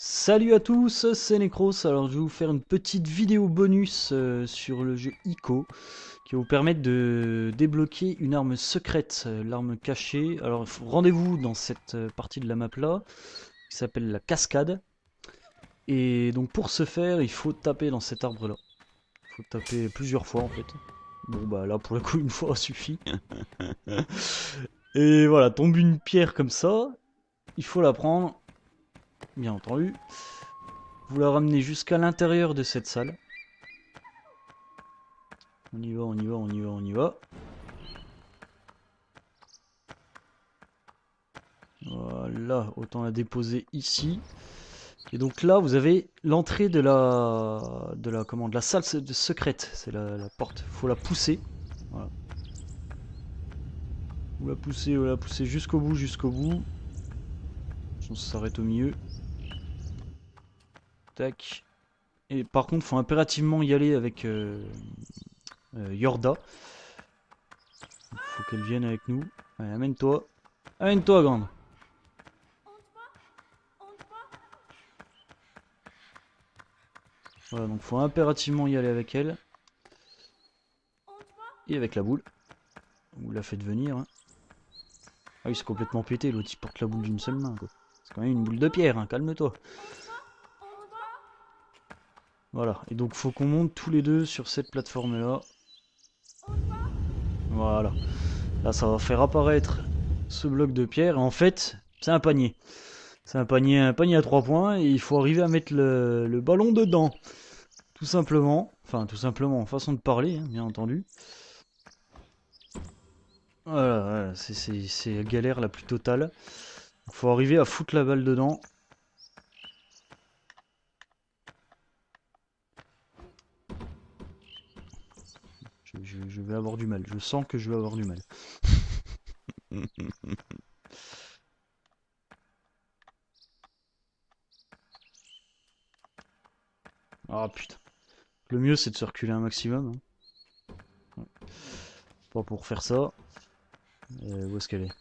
Salut à tous, c'est Necros. Alors je vais vous faire une petite vidéo bonus sur le jeu ICO qui va vous permettre de débloquer une arme secrète, l'arme cachée. Alors rendez-vous dans cette partie de la map là qui s'appelle la cascade. Et donc pour ce faire il faut taper dans cet arbre là. Il faut taper plusieurs fois en fait. Bon bah là pour le coup une fois suffit. Et voilà, tombe une pierre comme ça, il faut la prendre, bien entendu. Vous la ramenez jusqu'à l'intérieur de cette salle. On y va, on y va, on y va, on y va. Voilà, autant la déposer ici. Et donc là, vous avez l'entrée de la salle secrète. C'est la porte. Faut la pousser. Voilà. Vous la poussez jusqu'au bout, jusqu'au bout. On s'arrête au milieu. Tac. Et par contre, faut impérativement y aller avec Yorda. Faut qu'elle vienne avec nous. Allez, amène-toi. Amène-toi, grande. Voilà, donc faut impérativement y aller avec elle. Et avec la boule. Vous la faites venir. Hein. Ah oui, c'est complètement pété, l'autre il porte la boule d'une seule main. C'est quand même une boule de pierre, hein, calme-toi. Voilà, et donc faut qu'on monte tous les deux sur cette plateforme là. Voilà. Là ça va faire apparaître ce bloc de pierre. Et en fait, c'est un panier. C'est un panier à 3 points. Et il faut arriver à mettre le ballon dedans. Tout simplement. Enfin, tout simplement, façon de parler, hein, bien entendu. Voilà, c'est la galère la plus totale. Il faut arriver à foutre la balle dedans. Je vais avoir du mal. Je sens que je vais avoir du mal. Ah putain. Le mieux c'est de se reculer un maximum. Hein. Pas pour faire ça. Où est-ce qu'elle est?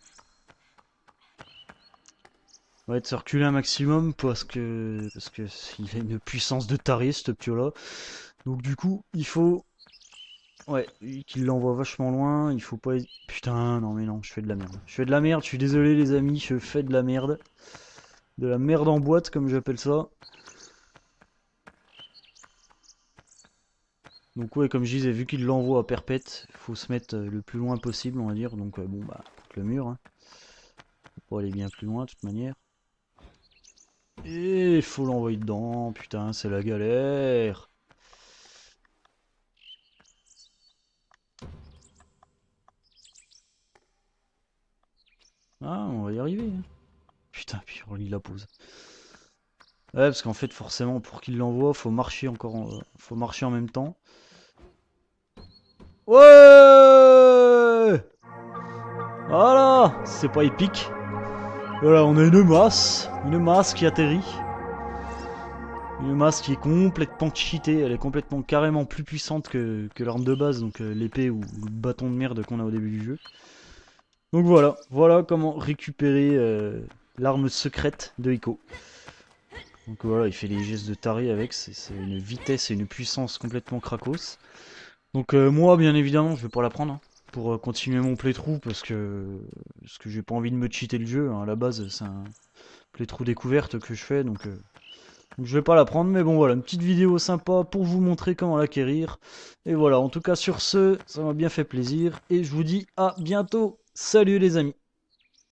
Ouais, de se reculer un maximum parce que il a une puissance de taré ce pio là. Donc du coup il faut ouais qu'il l'envoie vachement loin. Il faut pas putain non mais non je fais de la merde. Je fais de la merde. Je suis désolé les amis. Je fais de la merde. De la merde en boîte comme j'appelle ça. Donc ouais, comme je disais, vu qu'il l'envoie à perpète, il faut se mettre le plus loin possible, on va dire. Donc bon bah, contre le mur. Hein. Faut pas aller bien plus loin de toute manière. Et il faut l'envoyer dedans, putain, c'est la galère. Ah, on va y arriver. Hein. Putain, puis on lit la pause. Ouais, parce qu'en fait, forcément, pour qu'il l'envoie, faut marcher encore, faut marcher en même temps. Ouais! Voilà, c'est pas épique. Voilà, on a une masse qui atterrit. Une masse qui est complètement cheatée, elle est complètement carrément plus puissante que l'arme de base, donc l'épée ou le bâton de merde qu'on a au début du jeu. Donc voilà, voilà comment récupérer l'arme secrète de Ico. Donc voilà, il fait des gestes de taré avec, c'est une vitesse et une puissance complètement craquos. Donc moi, bien évidemment, je vais pas la prendre hein, pour continuer mon playthrough parce que j'ai pas envie de me cheater le jeu. Hein. À la base, c'est un playthrough découverte que je fais, donc je vais pas la prendre. Mais bon, voilà, une petite vidéo sympa pour vous montrer comment l'acquérir. Et voilà, en tout cas sur ce, ça m'a bien fait plaisir et je vous dis à bientôt. Salut les amis.